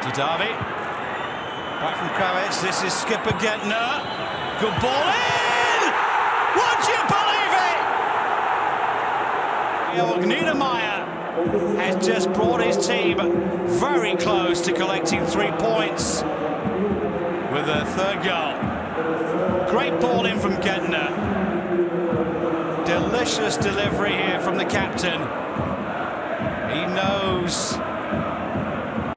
To Davi. Back from Kravitz. This is skipper Gentner. Good ball in! Would you believe it? Georg Niedermeier has just brought his team very close to collecting 3 points with a third goal. Great ball in from Gentner. Delicious delivery here from the captain. He knows